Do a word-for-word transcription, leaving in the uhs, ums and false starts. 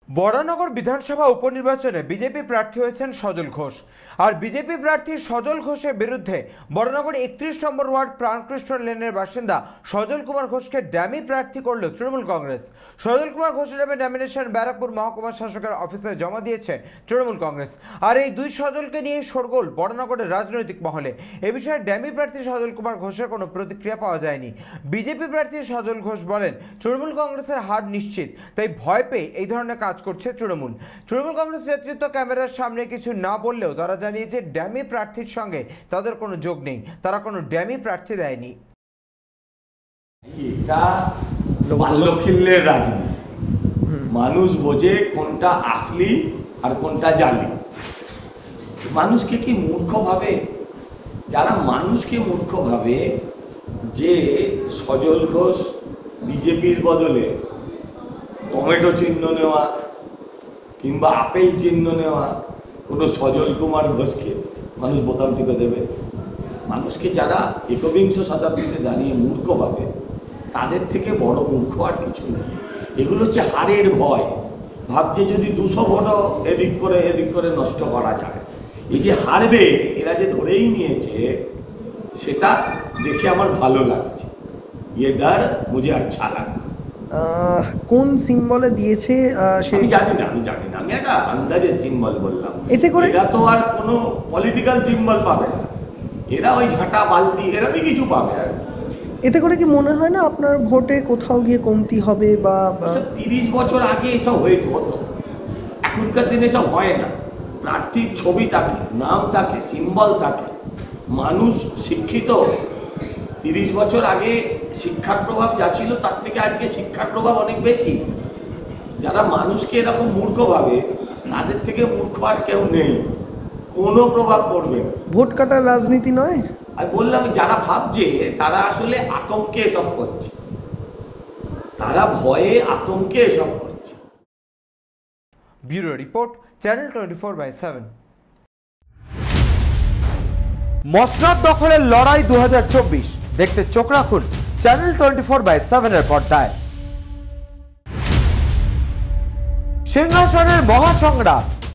বরানগর বিধানসভা উপনির্বাচনে বিজেপি প্রার্থী হয়েছেন সজল ঘোষ। আর বিজেপি প্রার্থী সজল ঘোষের বিরুদ্ধে বরানগর একত্রিশ নম্বর ওয়ার্ড প্রাণকৃষ্ণ লেনের বাসিন্দা সজল কুমার ঘোষকে ড্যামি প্রার্থী করল তৃণমূল কংগ্রেস। সজল কুমার ঘোষের নামে নমিনেশন ব্যারাকপুর মহকুমা শাসকের অফিসে জমা দিয়েছে তৃণমূল কংগ্রেস। আর এই দুই সজলকে নিয়ে শোরগোল বরানগরের রাজনৈতিক মহলে। এ বিষয়ে ড্যামি প্রার্থী সজল কুমার ঘোষের কোনো প্রতিক্রিয়া পাওয়া যায়নি। বিজেপি প্রার্থী সজল ঘোষ বলেন, তৃণমূল কংগ্রেসের হার নিশ্চিত, তাই ভয় পেয়ে এই ধরনের কাজ করছে তৃণমূল। তৃণমূল কংগ্রেস নেতৃত্ব ক্যামেরার সামনে কিছু না বললেও তারা জানিয়েছে ড্যামি প্রার্থীর সঙ্গে তাদের কোনো যোগ নেই, তারা কোনো ড্যামি প্রার্থী দেয়নি। এটা বাল্যখিল্যের রাজনীতি। মানুষ বোঝে কোনটা আসলি আর কোনটা জালি। মানুষকে কি মূর্খ ভাবে? যারা মানুষকে মূর্খ ভাবে যে সজল ঘোষ বিজেপির বদলে টমেটো চিহ্ন নেওয়া কিংবা আপেল চিহ্ন নেওয়া কোনো সজল কুমার ঘোষকে মানুষ বোতাম টিপে দেবে। মানুষকে যারা একবিংশ শতাব্দীতে দাঁড়িয়ে মূর্খ ভাবে, তাদের থেকে বড় মূর্খ আর কিছু নেই। এগুলো হচ্ছে হারের ভয়। ভাবছে যদি দুশো ভোটও এদিক করে এদিক করে নষ্ট করা যায়। এই যে হারবে এরা যে ধরেই নিয়েছে, সেটা দেখে আমার ভালো লাগছে। ये डर मुझे अच्छा लगा। কোন সিম্বলে দিয়েছে আমি জানি না আমি জানি না আমি একটা আন্দাজের সিম্বল বললাম। এতে করে এরা তো আর কোনো পলিটিক্যাল সিম্বল পাবে না, এরা ওই ঝাঁটা বালতি এরকমই কিছু পাবে। আর এতে করে কি মনে হয় না আপনার ভোটে কোথাও গিয়ে কমতি হবে? বা তিরিশ বছর আগে এসব হয়ে হতো, এখনকার দিনে সব হয় না। প্রার্থীর ছবি থাকে, নাম থাকে, সিম্বল থাকে, মানুষ শিক্ষিত। তিরিশ বছর আগে শিক্ষার প্রভাব যা ছিল তার থেকে আজকে শিক্ষার প্রভাব অনেক বেশি। যারা মানুষকে এরকম মূর্খ ভাবে, তাদের থেকে মূর্খ আর কেউ নেই, কোনো প্রভাব পড়বে না। ভোট কাটার রাজনীতি নয়। আমি বললাম, যারা ভাবছে তারা আসলে আতঙ্কে এসব করছে, তারা ভয়ে আতঙ্কে এসব করছে। Bureau report, channel twenty four by seven. মসনদ দখলের লড়াই দু হাজার চব্বিশ দেখতে চোখ রাখুন channel twenty four by seven এর পর্দায়। সিংহাসনের মহাসংগ্রাম